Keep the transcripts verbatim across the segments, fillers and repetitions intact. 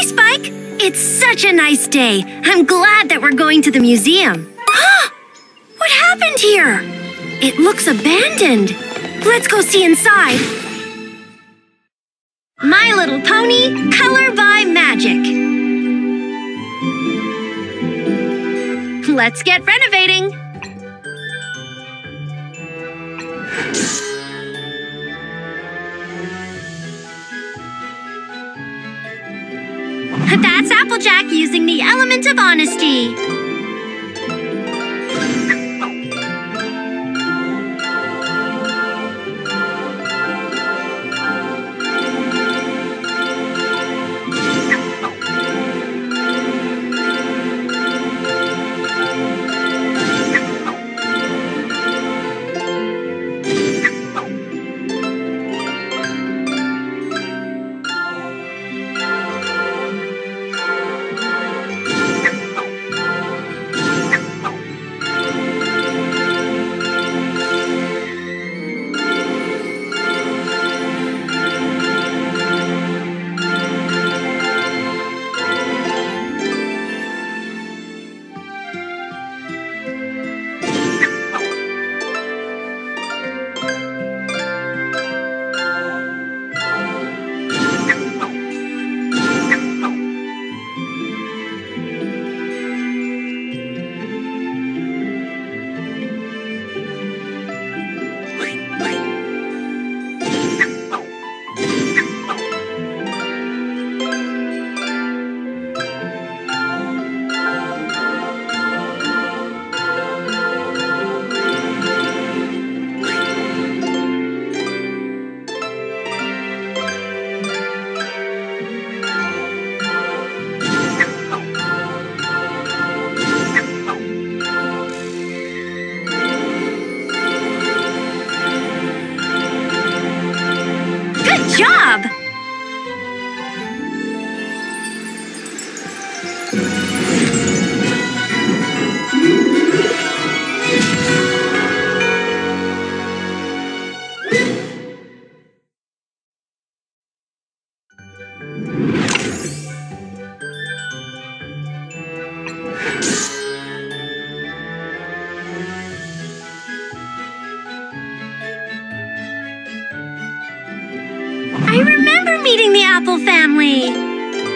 Spike? It's such a nice day. I'm glad that we're going to the museum. What happened here? It looks abandoned. Let's go see inside. My Little Pony, Color by Magic. Let's get renovating. That's Applejack using the element of honesty. Job! I remember meeting the Apple family.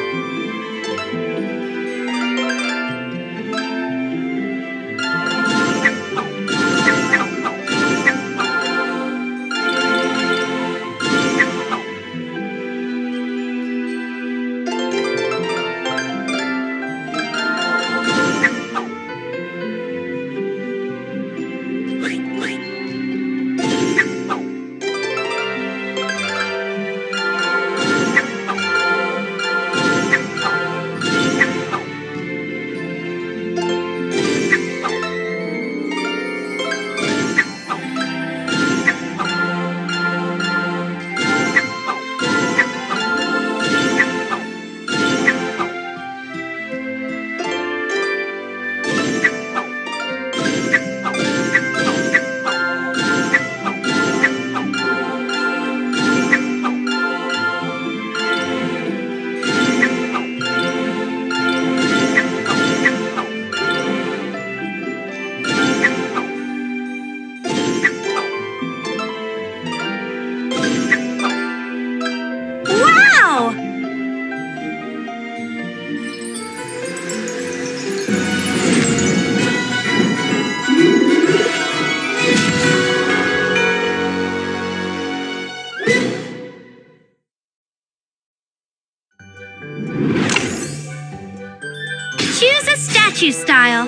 Choose a statue style.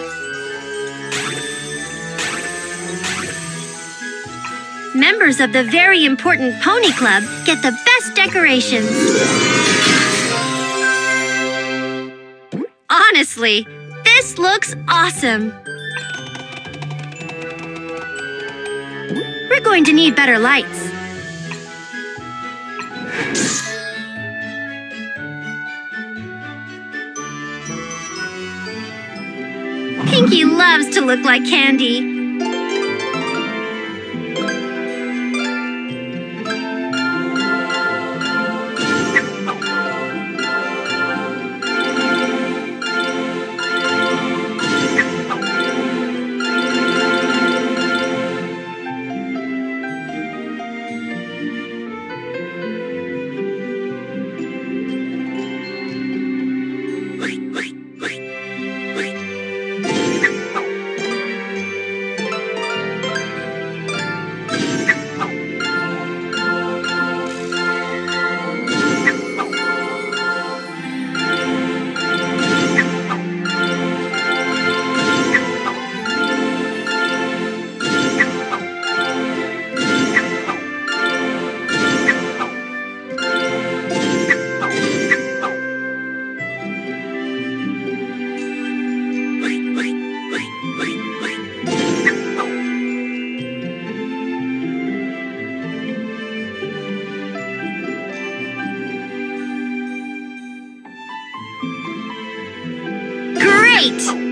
Members of the very important Pony Club get the best decorations. Honestly, this looks awesome. We're going to need better lights. Pinkie loves to look like Candy. great!